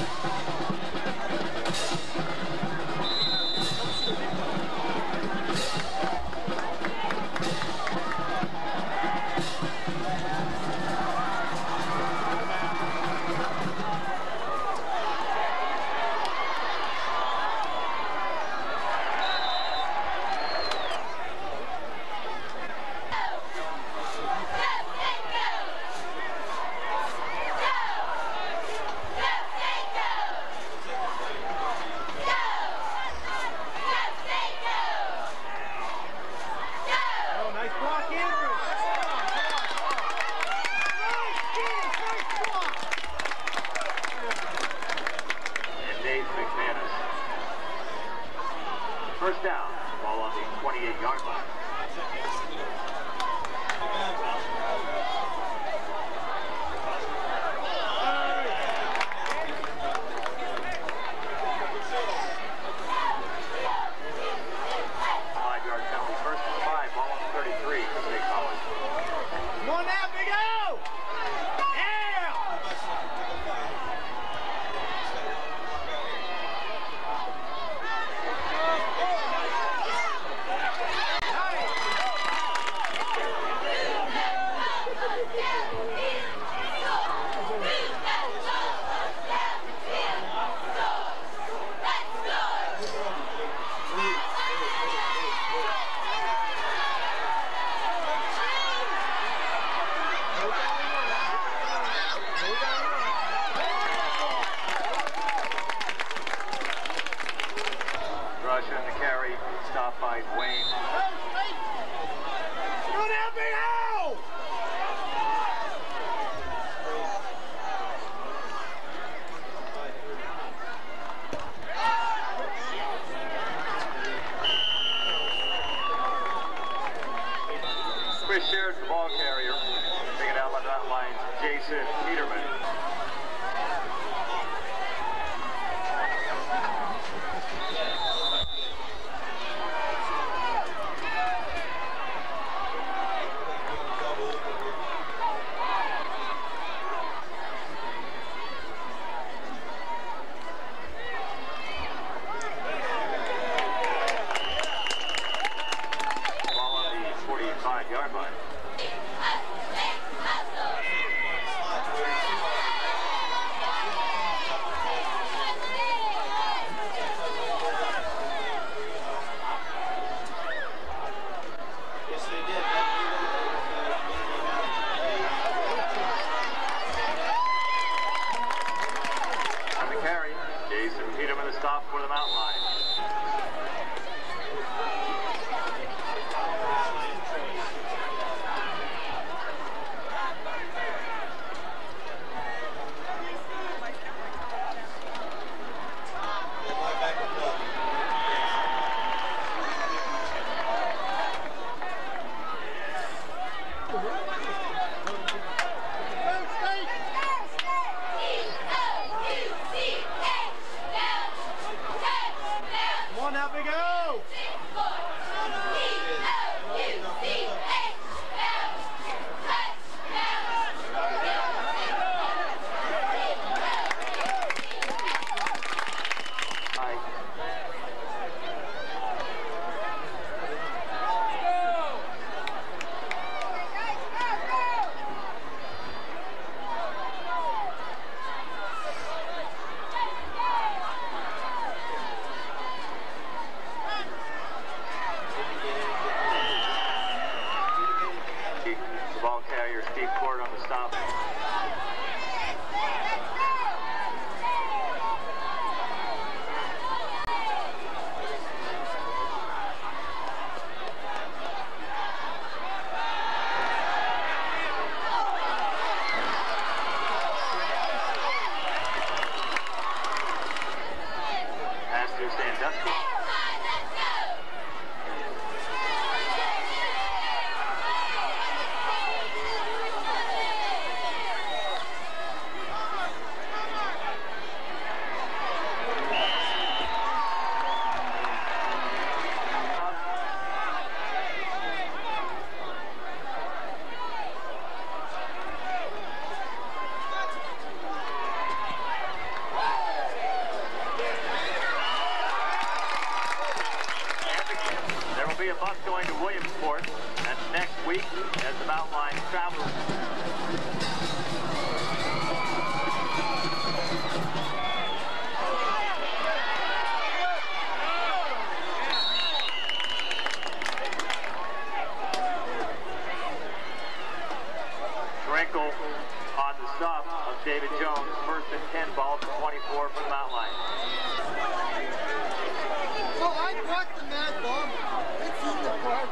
First down, ball on the 28-yard line. Shared the ball carrier, taking out on that line, Jason Peterman. Ball on the 45-yard line. Peterman to stop for the mountain line. Bucks going to Williamsport. That's next week as the Mountain Lions travel. Drinkle on the stop of David Jones. First and 10, ball to 24 for the Mountain Lions. So I brought the mad bomb. It's in the park.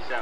27.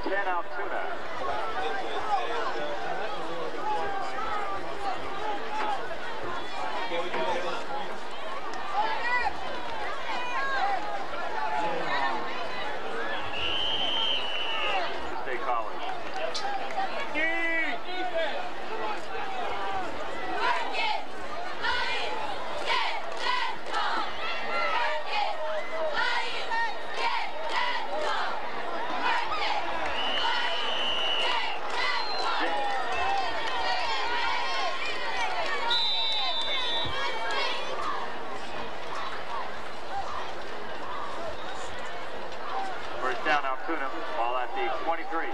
10 Altoona. State College. First down, Altoona. Ball at the 23.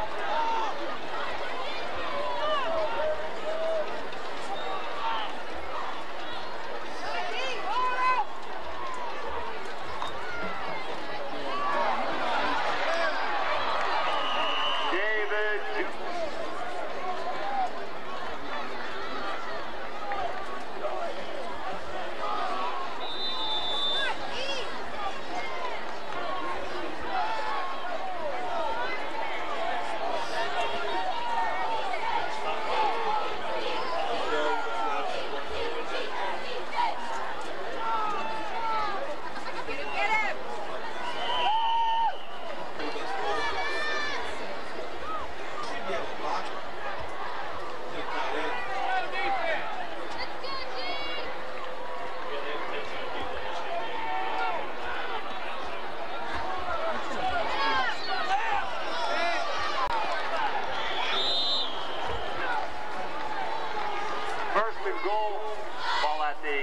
First and goal, ball at the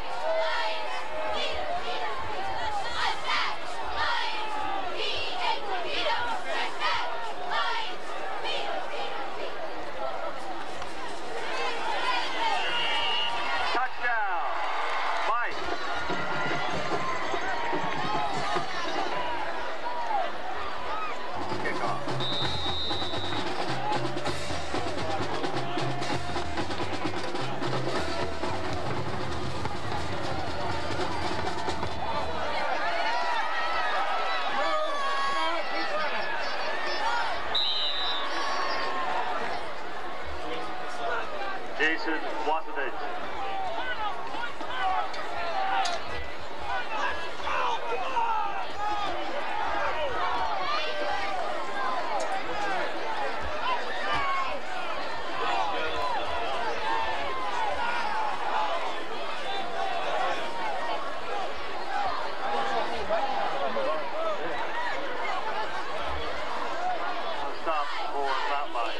touchdown, Mike. Kickoff. Jason Wasovich. Stop for that line.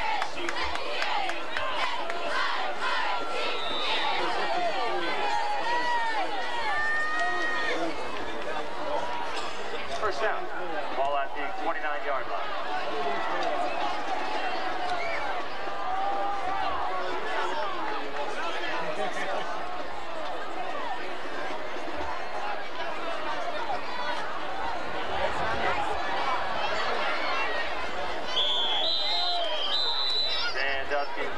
First down. Ball at the 29-yard line. Sandusky.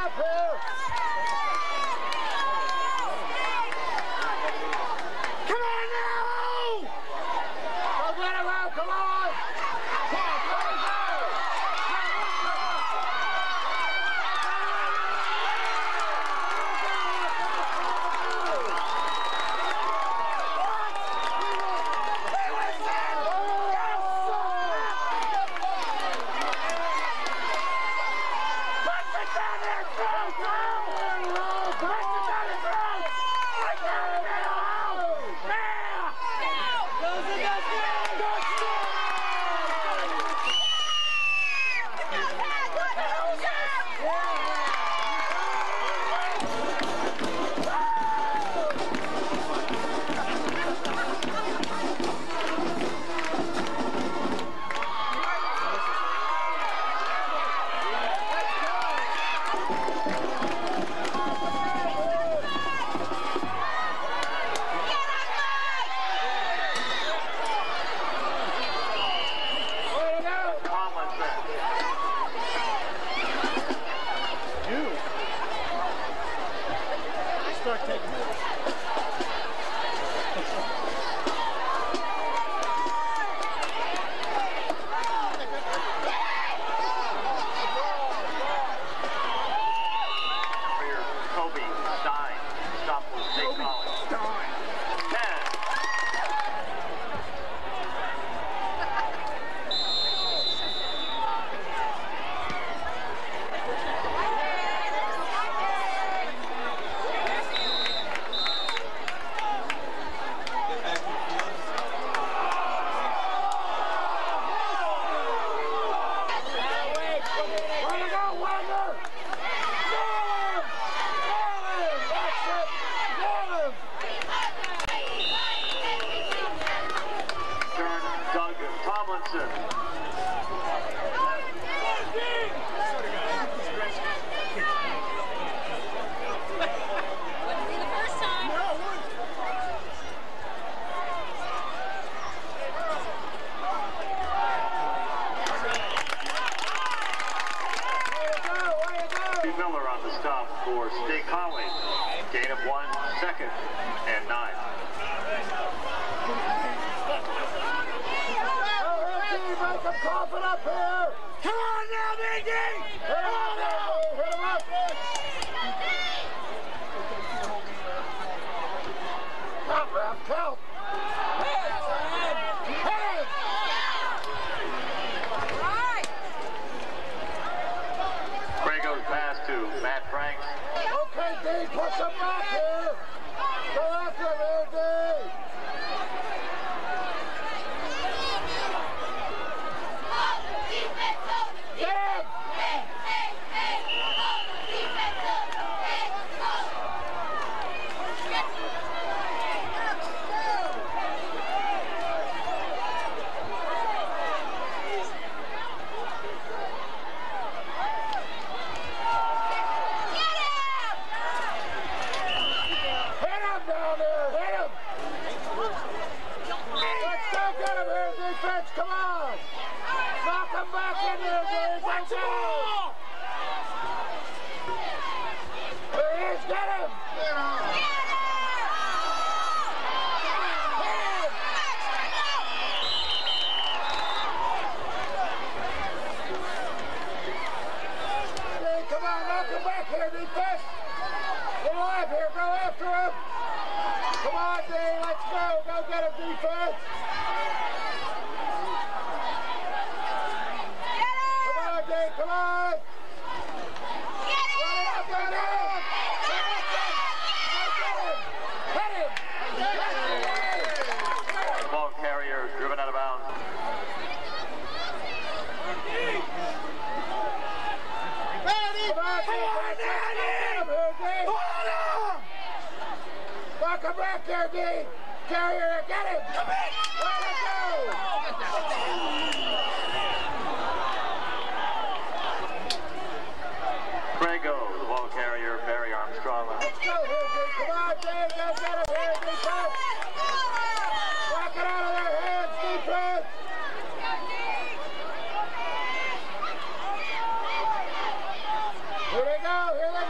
up here. Come on now! Go get him out, come on! Come on, go! Start taking it. For State College, gain of 1 second and 9. Make them coughing up here! Come on now, Mindy! Hit him up now! Hit him up! Stop, Ralph, count! Okay, D, push him back here. Go after him here, D. Get him! Come on! Knock him back in there, dude! Watch out! There he is! Get him! Get him! Come on, knock him back here, defense! Get alive here, go after him! Come on, D, let's go! Go get him, defense! Come on! Get him! Get him! Hit him! Ball carrier driven out of bounds. Come on, Danny! Knock him back there, D! Carrier, get him! Come in! Let it go! Prego, the ball carrier, Barry Armstrong. Let's go here, D! Come on, Dave! Go get him here, defense! Knock it out of their hands, defense! Here they go! Here they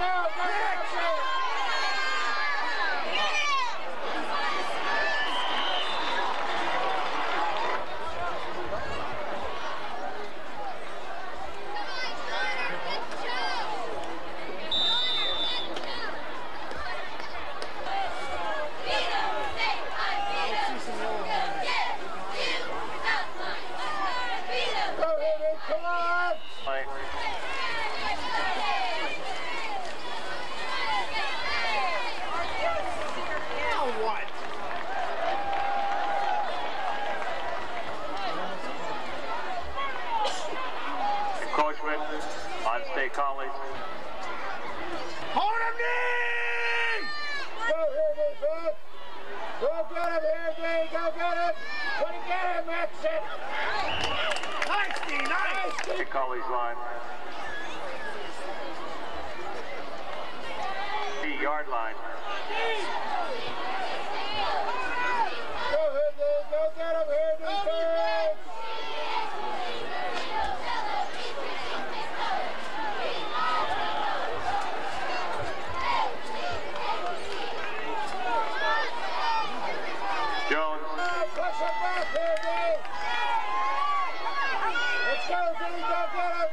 on State College. Hold him, D! Go here, defense! Go get him here, D! Go get him! When you get him, that's it! Nice, D! Nice! State College line. Yard line. Go ahead, D! Go get him here, defense! Jones. Push him back here, D! Let's go, D! Go get him!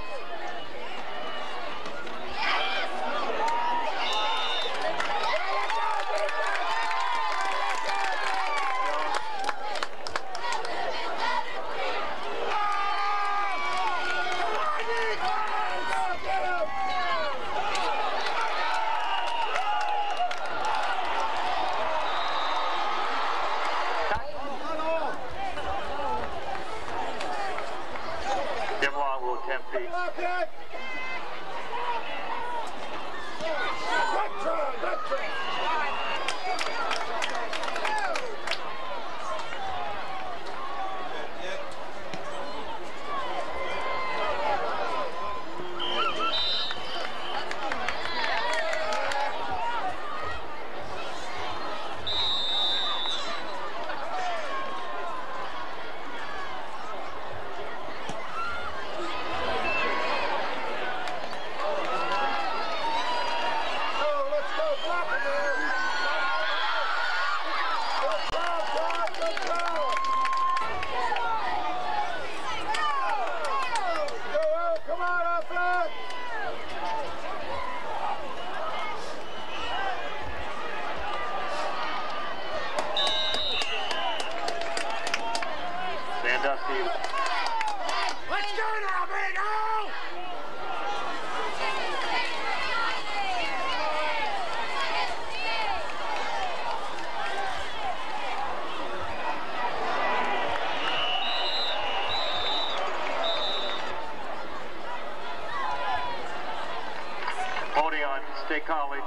State College.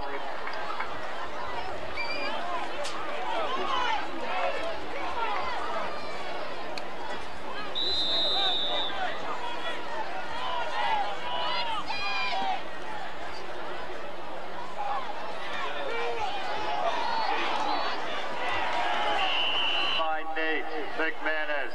By Nate McManus.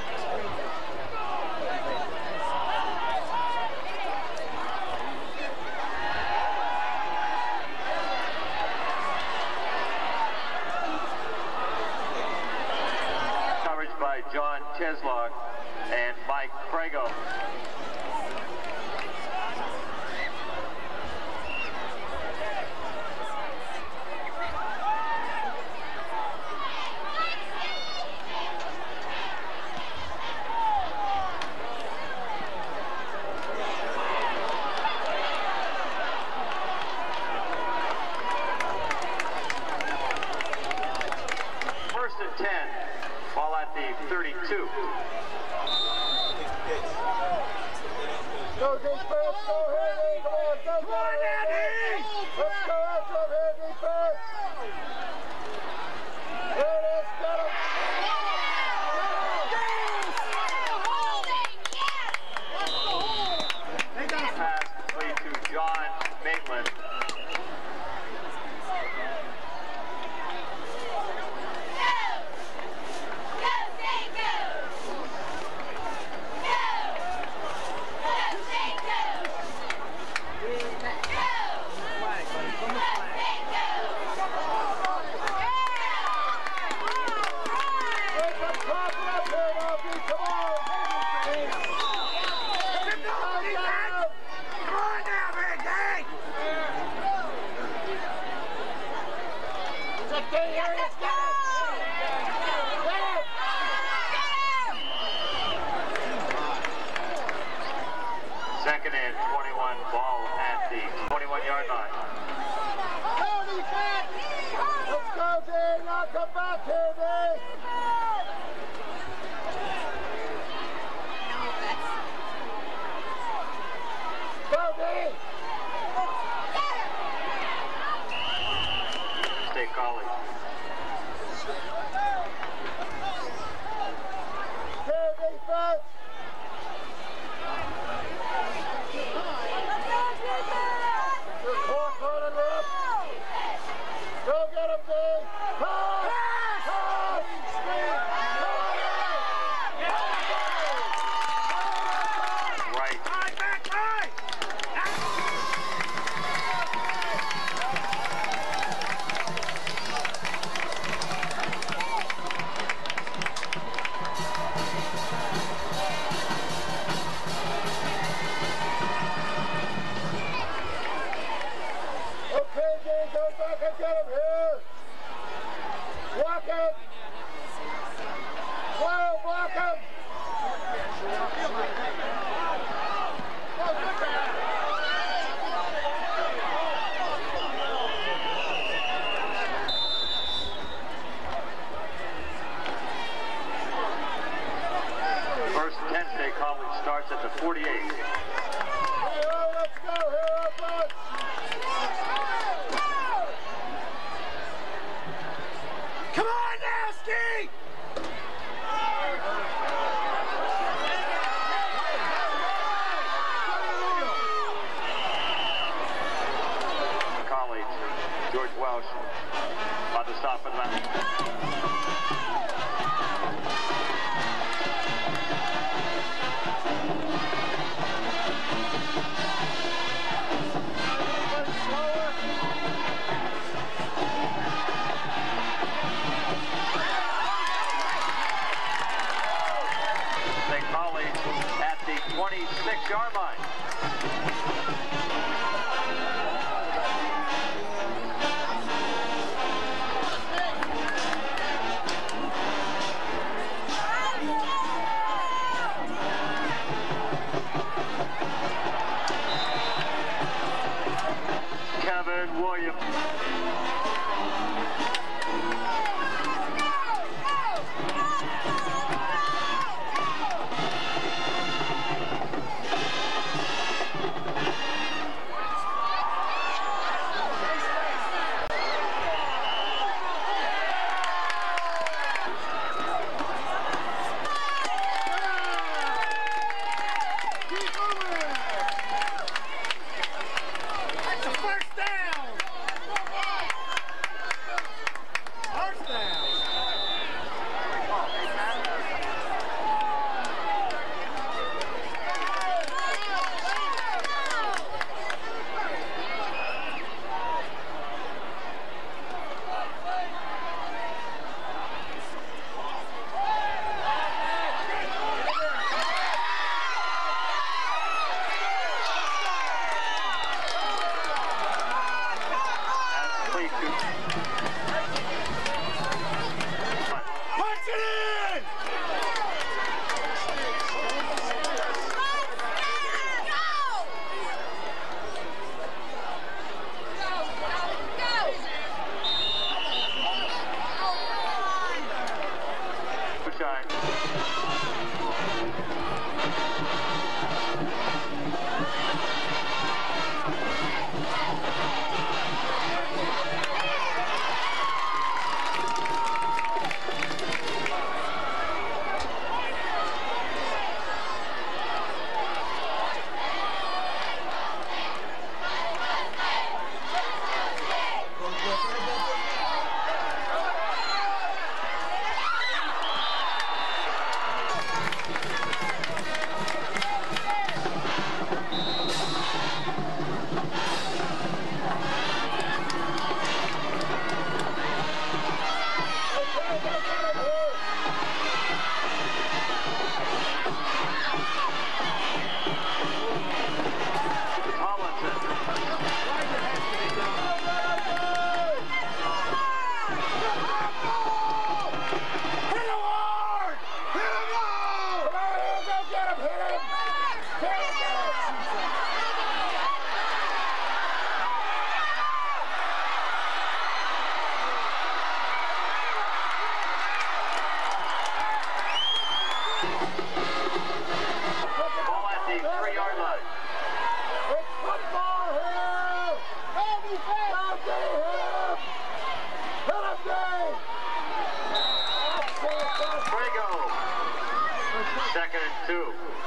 John Cheslog and Mike Prego. First and 10. Ball at the 32. Go defense, go ahead, come on, go ahead, let's go after him here, defense. There it is, get him. Pass complete to John Maitland. Second and 21, ball at the 21-yard line. Let's go, Dave. Now come back here, Dave. Go Whoa, block him! First Penn State College starts at the 48. Hey, oh, let's go, hero bunch! Come on, Nasty! College, George Welsh about to stop at that. At the 26-yard line. Kevin Williams. Second and 2.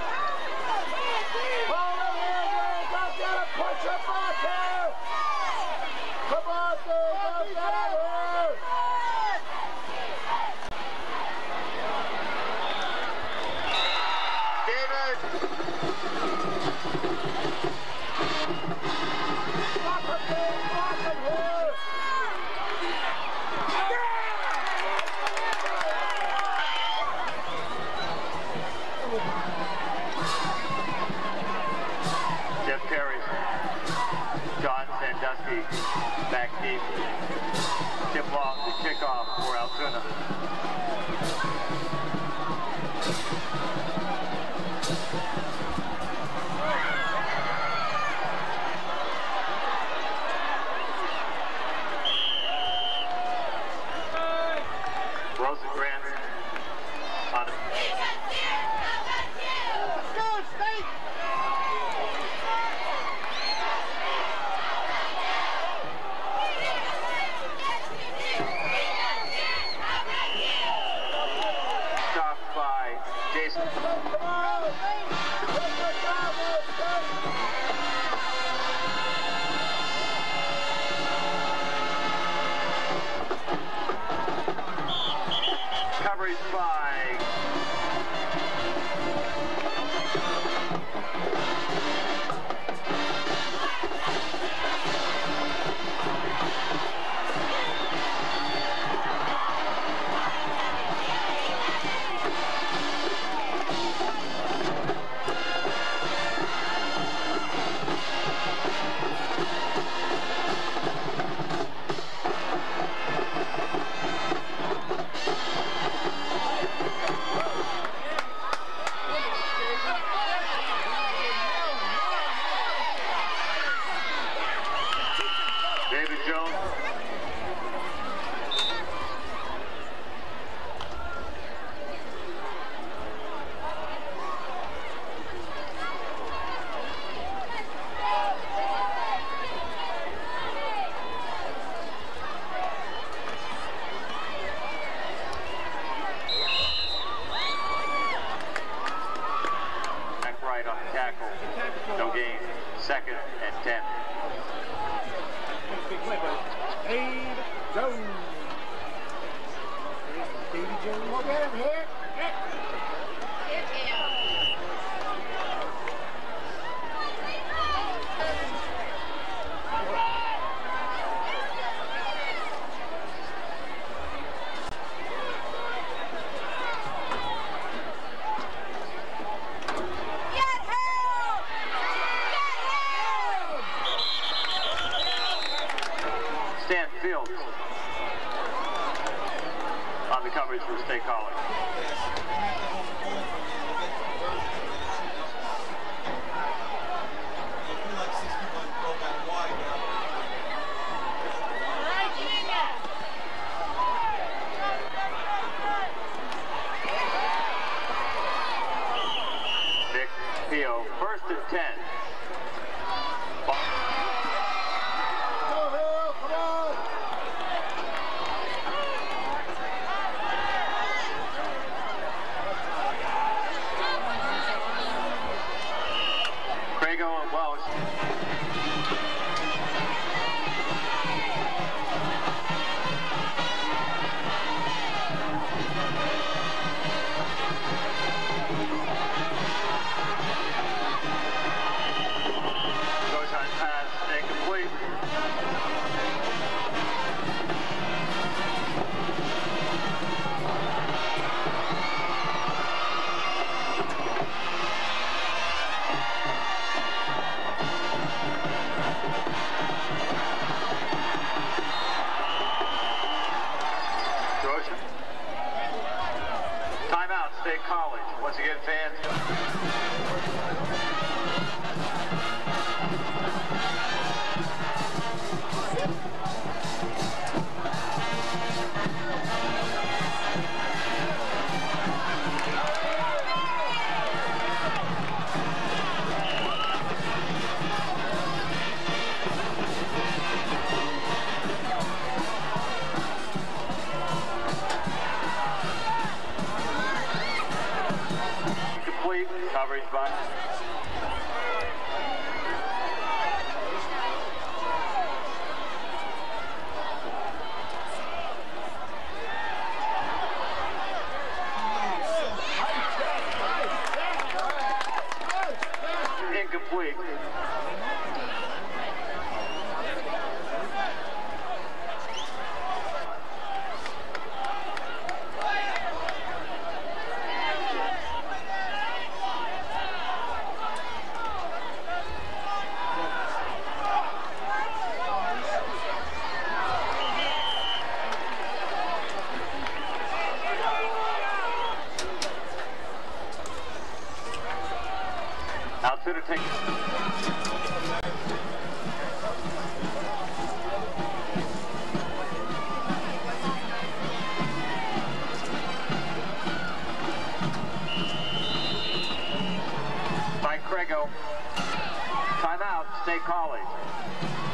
Come on, dude, go get it here! David! Block him, dude, block him here! Jeff carries. John Sandusky back deep. Tip off the kickoff for Altoona. On it. Go, State! Stopped by Jason. Come on, State! Coverage by David Jones. Back right on the tackle. No gain. 2nd and 10. Big play, buddy. Dave Jones. Davy Jones. Look at him here. Stan Fields on the coverage for State College. Nick Pio, 1st and 10. Crago and Welsh. Goes on pass, incomplete. Timeout, State College. Once again, fans. Complete coverage by incomplete. Altoona takes. gotta go. Timeout, State College.